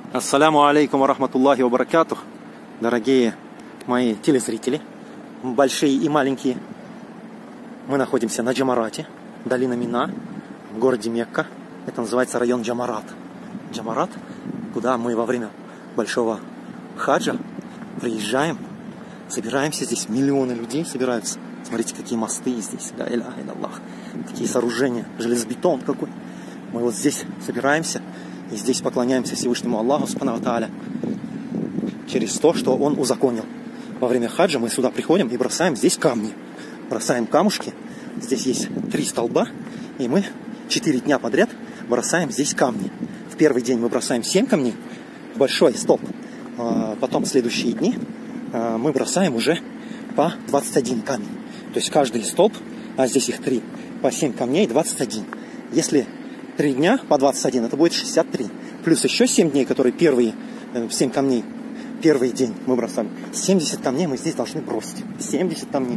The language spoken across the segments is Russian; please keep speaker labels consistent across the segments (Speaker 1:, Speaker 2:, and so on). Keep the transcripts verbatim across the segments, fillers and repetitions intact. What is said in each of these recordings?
Speaker 1: Ассаляму алейкум ва рахматуллахи ва баракатух. Дорогие мои телезрители, большие и маленькие, мы находимся на Джамарате, долина Мина, в городе Мекка. Это называется район Джамарат. Джамарат, куда мы во время большого хаджа приезжаем, собираемся, здесь миллионы людей собираются. Смотрите, какие мосты здесь, ля иляха илlallah, какие сооружения, железобетон какой. Мы вот здесь собираемся и здесь поклоняемся Всевышнему Аллаху Субхану ва Тааля через то, что Он узаконил. Во время хаджа мы сюда приходим и бросаем здесь камни, бросаем камушки. Здесь есть три столба, и мы четыре дня подряд бросаем здесь камни. В первый день мы бросаем семь камней, большой столб. Потом в следующие дни мы бросаем уже по двадцать один камень. То есть каждый столб, а здесь их три, по семь камней, двадцать один. Если три дня по двадцать один, это будет шестьдесят три. Плюс еще семь дней, которые первые, семь камней, первый день мы бросали. семьдесят камней мы здесь должны бросить. семьдесят камней.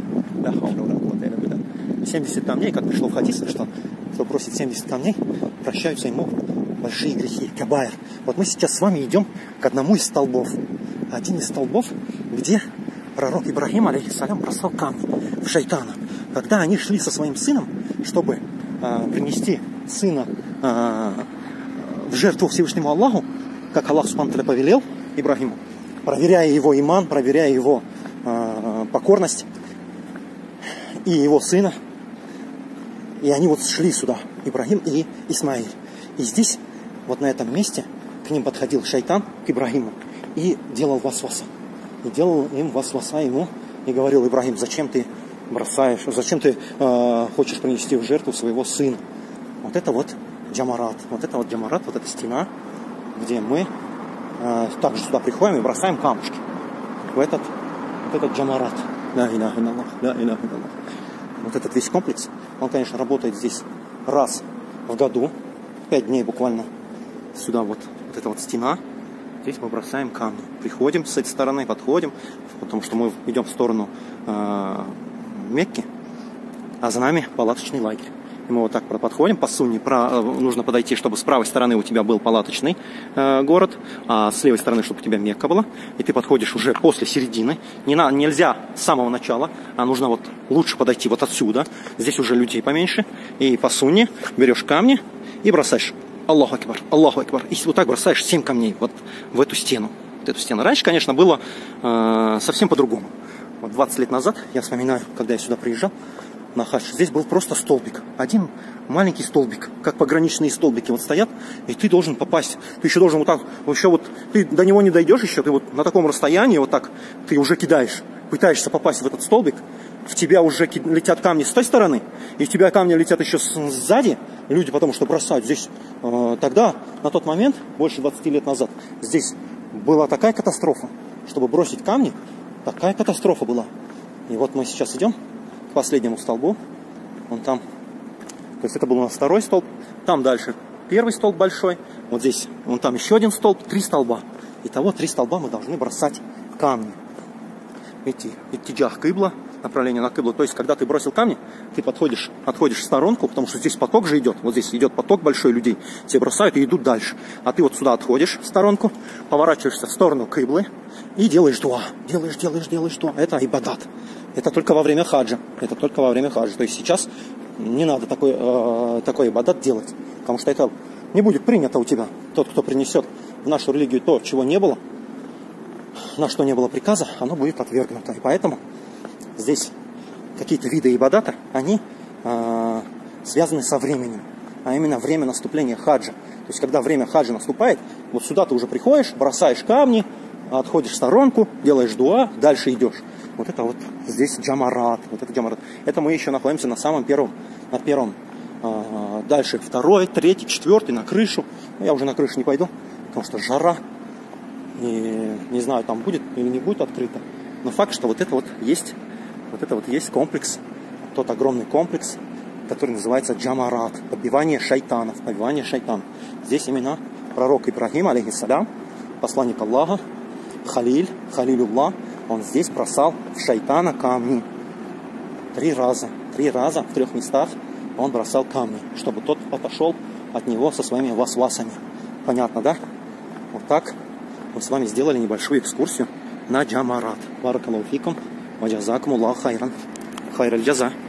Speaker 1: семьдесят камней, как пришло в хадисе, что кто бросит семьдесят камней, прощаются ему большие грехи, кабаир. Вот мы сейчас с вами идем к одному из столбов. Один из столбов, где пророк Ибрахим, алейхиссалям, бросал камни в шайтана. Когда они шли со своим сыном, чтобы э, принести сына э, в жертву Всевышнему Аллаху, как Аллах Субхану ва Тааля повелел Ибрахиму, проверяя его иман, проверяя его э, покорность и его сына. И они вот шли сюда, Ибрахим и Исмаиль. И здесь, вот на этом месте, к ним подходил шайтан, к Ибрахиму, и делал васваса. И делал им васваса ему, и говорил: Ибрахим, зачем ты бросаешь, зачем ты э, хочешь принести в жертву своего сына? Вот это вот Джамарат, вот это вот Джамарат, вот эта стена, где мы э, также сюда приходим и бросаем камушки. В этот, вот этот Джамарат. Ля иляха илlallah, ля иляха илlallah. Вот этот весь комплекс, он, конечно, работает здесь раз в году, пять дней буквально. Сюда вот, вот эта вот стена. Здесь мы бросаем камни. Приходим с этой стороны, подходим, потому что мы идем в сторону э, Мекки, а за нами палаточный лагерь. И мы вот так подходим по сунне. Про, э, нужно подойти, чтобы с правой стороны у тебя был палаточный э, город, а с левой стороны, чтобы у тебя Мекка была. И ты подходишь уже после середины. Не на, нельзя с самого начала, а нужно вот лучше подойти вот отсюда. Здесь уже людей поменьше. И по сунне берешь камни и бросаешь. Аллаху акбар, Аллаху акбар. И вот так бросаешь семь камней вот в эту стену. Вот эту стену. Раньше, конечно, было э, совсем по-другому. Вот двадцать лет назад, я вспоминаю, когда я сюда приезжал на хадж, здесь был просто столбик. Один маленький столбик, как пограничные столбики вот стоят, и ты должен попасть. Ты еще должен вот так, еще вот, ты до него не дойдешь еще, ты вот на таком расстоянии вот так, ты уже кидаешь, пытаешься попасть в этот столбик, в тебя уже летят камни с той стороны, и в тебя камни летят еще сзади, люди потому что бросают здесь. Э, тогда, на тот момент, больше двадцати лет назад, здесь была такая катастрофа, чтобы бросить камни, такая катастрофа была. И вот мы сейчас идем к последнему столбу, он там, то есть это был у нас второй столб, там дальше первый столб большой, вот здесь, вон там еще один столб, три столба. Итого три столба мы должны бросать камни. Идти, идти джах кыбла, направление на кыблу. То есть, когда ты бросил камни, ты подходишь, отходишь в сторонку, потому что здесь поток же идет. Вот здесь идет поток большой людей. Все бросают и идут дальше. А ты вот сюда отходишь в сторонку, поворачиваешься в сторону кыблы и делаешь дуа. Делаешь, делаешь, делаешь дуа. Это ибадат. Это только во время хаджа. Это только во время хаджа. То есть сейчас не надо такой, э, такой ибадат делать. Потому что это не будет принято у тебя. Тот, кто принесет в нашу религию то, чего не было, на что не было приказа, оно будет отвергнуто. И поэтому здесь какие-то виды ибадата, они э, связаны со временем, а именно время наступления хаджа. То есть, когда время хаджа наступает, вот сюда ты уже приходишь, бросаешь камни, отходишь в сторонку, делаешь дуа, дальше идешь. Вот это вот здесь Джамарат. Вот это Джамарат. Это мы еще находимся на самом первом, на первом. Э, дальше второй, третий, четвертый, на крышу. Я уже на крышу не пойду, потому что жара. И не знаю, там будет или не будет открыто. Но факт, что вот это вот есть, вот это вот есть комплекс, тот огромный комплекс, который называется Джамарат, побивание шайтанов, побивание шайтанов. Здесь именно пророк Ибрахим, алейхиссалям, посланник Аллаха, Халиль, Халилюллах, он здесь бросал в шайтана камни. Три раза, три раза в трех местах он бросал камни, чтобы тот отошел от него со своими васвасами. Понятно, да? Вот так. мы с вами сделали небольшую экскурсию на Джамарат. Баракаллаху фикум, ва джазакумуллаху хайран. Хайраль джаза.